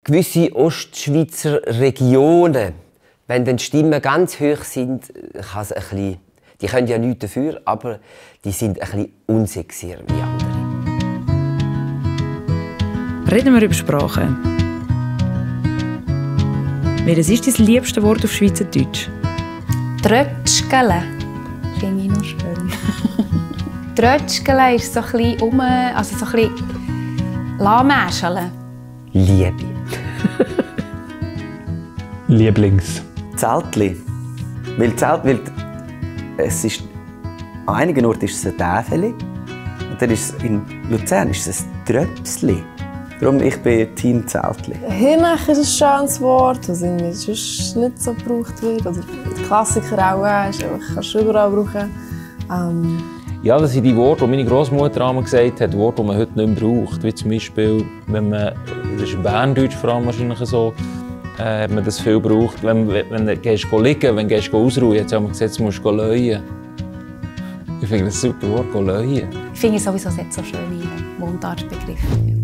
gewisse Ostschweizer Regionen, wenn dann die Stimmen ganz hoch sind, kann es ein bisschen, die können ja nichts dafür, aber die sind ein bisschen unsexier wie andere. Reden wir über Sprache. Welches ist dein liebstes Wort auf Schweizerdeutsch? Trötschgele finde ich noch schön. Trötschgele ist so ein bisschen also so ein bisschen lahmäscheln. Liebe. Lieblings. Zeltli. Weil es ist, an einigen Orten ist es ein Täfeli und dann ist es, in Luzern ist es ein Tröpsli. Darum ich bin Team Zeltli. Hinnach ist ein schönes Wort, das irgendwie sonst nicht so gebraucht wird. Oder die Klassiker auch, kannst du überall brauchen. Ja, das sind die Worte, die meine Großmutter einmal gesagt hat, Worte, die man heute nicht mehr braucht. Wie zum Beispiel, wenn man, das ist in Berndeutsch vor allem wahrscheinlich so, hat man das viel gebraucht. Wenn du gehst liegen, wenn du gehst ausruhen, hat man gesagt, jetzt musst du leuen. Ich finde das ein super Wort, leuen. Ich finde sowieso nicht so schöne Mundartbegriffe.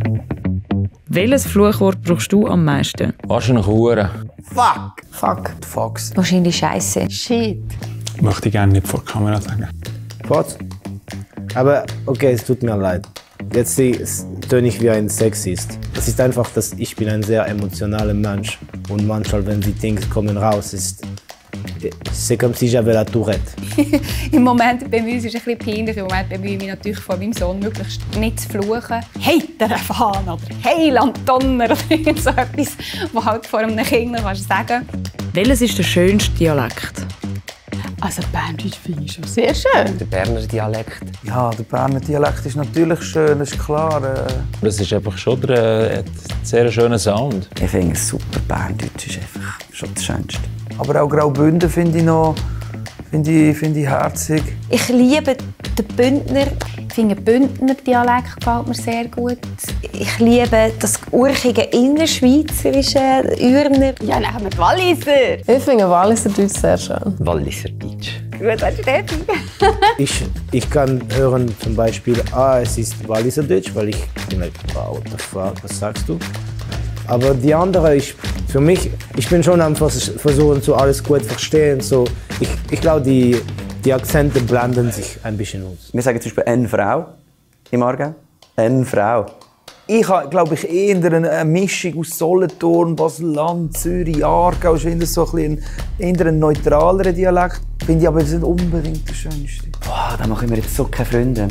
Welches Fluchwort brauchst du am meisten? Wahrscheinlich Hure. Fuck! Fuck. Fox. Wahrscheinlich Scheiße. Shit. Möchte ich gerne nicht vor der Kamera sagen. Fort. Aber okay, es tut mir leid. Jetzt töne ich wie ein Sexist. Es ist einfach, dass ich bin ein sehr emotionaler Mensch und manchmal, wenn die Dinge kommen raus, ist c'est comme si j'avais la Tourette. Im Moment bei uns ist es ein bisschen peinlich. Im Moment bemühe ich mich natürlich von meinem Sohn möglichst nicht zu fluchen. «Hey, der Fahne» oder «Hey, Lamtonner» oder irgend so etwas, was halt vor einem Kind kannst sagen. Welches ist der schönste Dialekt? Also Berndeutsch finde ich schon sehr schön. Der Berner Dialekt. Ja, der Berner Dialekt ist natürlich schön, das ist klar. Das ist einfach schon ein sehr schöner Sound. Ich finde es super, Berndeutsch ist einfach schon das Schönste. Aber auch Graubünden finde ich noch finde ich herzig. Ich liebe den Bündner. Ich finde, den Bündner Dialekt gefällt mir sehr gut. Ich liebe das urchige Innerschweizerische, Ürner. Ja, dann haben wir Walliser. Ich finde Walliserdeutsch sehr schön. Walliserdeutsch. Gut, das ist Steffi. Ich kann hören zum Beispiel, es ist Walliserdeutsch, weil ich bin like, wow, what the fuck, was sagst du? Aber die andere, für mich, ich bin schon am Versuchen, so alles gut zu verstehen. So, ich glaube, die Akzente blenden sich ein bisschen aus. Wir sagen zum Beispiel «eine Frau» im Aargau. «Eine Frau». Ich habe, glaube ich, eher eine Mischung aus Solothurn, Basel-Land, Zürich, Aargau. Ich finde so eher ein neutralerer Dialekt. Finde ich aber nicht unbedingt der schönste. Boah, da mache ich mir jetzt so keine Freunde.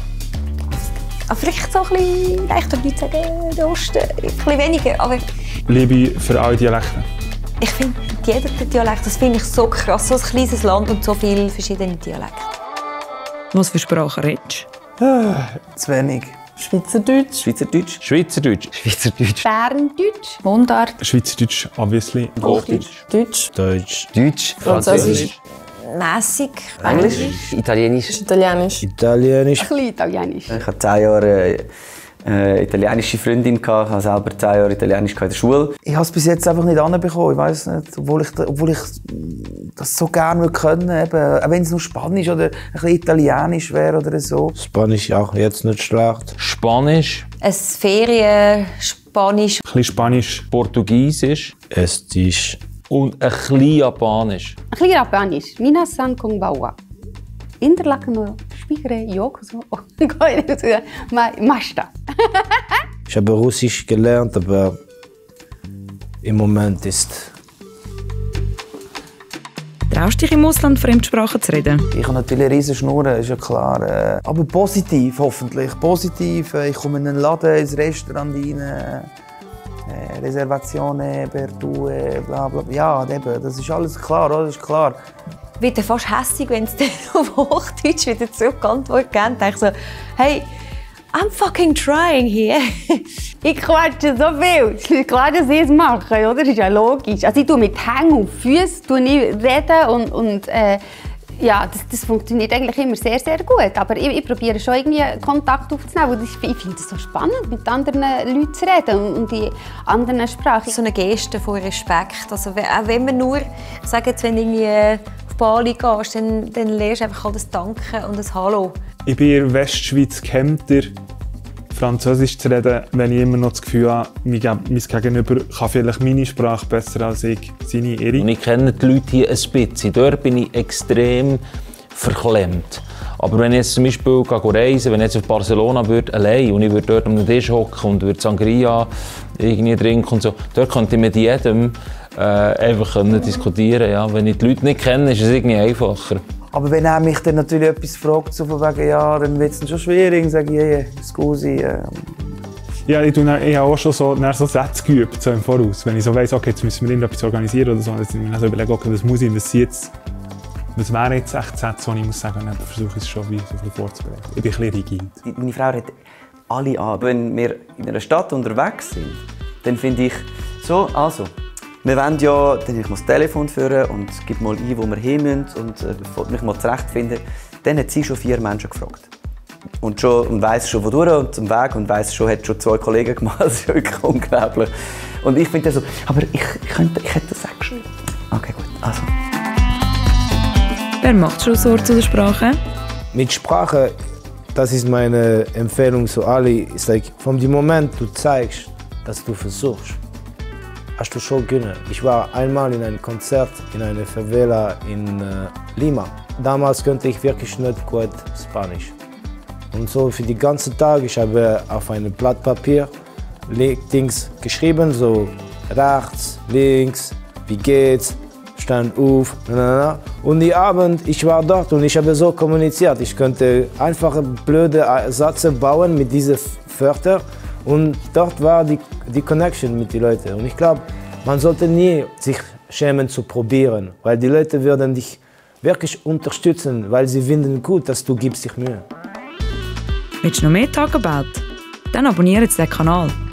Vielleicht so ein bisschen, ich würde nicht sagen, der Osten, ein bisschen weniger. Aber Liebe für alle Dialekte. ich finde, jeder Dialekt, das finde ich so krass. So ein kleines Land und so viele verschiedene Dialekte. Was für Sprachen redest Zu wenig. Schweizerdeutsch. Schweizerdeutsch. Schweizerdeutsch. Schweizerdeutsch. Berndeutsch. Mundart. Schweizerdeutsch, obviously. Hochdeutsch. Deutsch. Deutsch. Deutsch. Französisch. Mässig. Englisch. Italienisch. Italienisch. Italienisch. Ein bisschen Italienisch. Ich hatte 10 Jahre eine italienische Freundin. Ich hatte selber 10 Jahre Italienisch in der Schule. Ich habe es bis jetzt einfach nicht hinbekommen. Ich weiß nicht, obwohl ich das so gerne können würde. Auch wenn es nur Spanisch oder ein bisschen Italienisch wäre oder so. Spanisch auch jetzt nicht schlecht. Spanisch. Ein Ferien-Spanisch. Ein bisschen Spanisch. Portugiesisch. Estisch. Und ein bisschen Japanisch. Ein bisschen Japanisch. Minasan konbawa. Interlaken no Spigre Yokoso. Mashta. Ich habe Russisch gelernt, aber im Moment ist... Traust du dich im Ausland Fremdsprachen zu reden? Ich habe natürlich eine riesen Schnur, ist ja klar. Aber positiv, hoffentlich. Positiv. Ich komme in einen Laden, ins Restaurant rein. Reservazione per due, bla bla. Ja, eben, das ist alles klar, alles ist klar. Ich werde fast hässig, wenn es dann auf Hochdeutsch wieder zurückgeantwortet geben. Ich so, hey, I'm fucking trying here. Ich quatsche so viel. Es ist klar, dass ich es mache, oder? Das ist ja logisch. Also ich tue mit Hängen und Füßen reden und ja, das funktioniert eigentlich immer sehr, sehr gut. Aber ich probiere schon irgendwie Kontakt aufzunehmen. Und ich finde es so spannend, mit anderen Leuten zu reden und die anderen Sprachen. So eine Geste von Respekt. Also auch wenn man nur, ich sage jetzt, wenn du irgendwie auf Bali gehst, dann lernst du einfach das Danke und das Hallo. Ich bin in der Westschweiz Kempter. Französisch zu reden, wenn ich immer noch das Gefühl habe, mein Gegenüber kann vielleicht meine Sprache besser als ich seine, ihre. Und ich kenne die Leute hier ein bisschen. Dort bin ich extrem verklemmt. Aber wenn ich jetzt zum Beispiel reisen, wenn ich jetzt auf Barcelona würde, allein und ich würde dort am Tisch hocken und würde Sangria irgendwie trinken und so, dort könnte ich mit jedem einfach diskutieren. Ja. Wenn ich die Leute nicht kenne, ist es irgendwie einfacher. Aber wenn er mich dann natürlich etwas fragt, so von wegen, ja, dann wird es schon schwierig, dann sage ich, hey, scusi. Ja, ich habe auch schon so Sätze geübt, so im Voraus. Wenn ich so weiss, okay, jetzt müssen wir irgendetwas organisieren oder so, dann ich mir so überlege, okay, was wären jetzt echt Sätze, die ich muss sagen, dann versuche ich es schon wie so viel vorzubereiten. Ich bin ein bisschen rigid. Meine Frau hat alle an. Wenn wir in einer Stadt unterwegs sind, dann finde ich so, also, wir wollen ja, dann ich muss das Telefon führen und gebe mal ein, wo wir hin müssen und mich mal zurechtfinden. Dann hat sie schon 4 Menschen gefragt. Und weiss schon, wodurch und zum Weg und weiss schon, hat schon 2 Kollegen gemacht. Das ist wirklich unglaublich. Und ich finde so, aber ich hätte das auch geschrieben. Okay, gut, also. Wer macht Schlusswort zu der Sprache? Mit Sprache, das ist meine Empfehlung zu Ali, ist like, von dem Moment, du zeigst, dass du versuchst, hast du schon gewonnen. Ich war einmal in einem Konzert in einer Favela in Lima. Damals konnte ich wirklich nicht gut Spanisch. Und so für die ganzen Tage, ich habe auf einem Blatt Papier Dings geschrieben, so rechts, links, wie geht's, stand auf, Und die Abend, ich war dort und ich habe so kommuniziert. Ich konnte einfach blöde Sätze bauen mit diesen Wörtern. Und dort war die Connection mit den Leuten. Und ich glaube, man sollte nie sich schämen zu probieren, weil die Leute würden dich wirklich unterstützen, weil sie finden gut, dass du gibst dich Mühe. Willst du noch mehr Talk About? Dann abonniere jetzt den Kanal.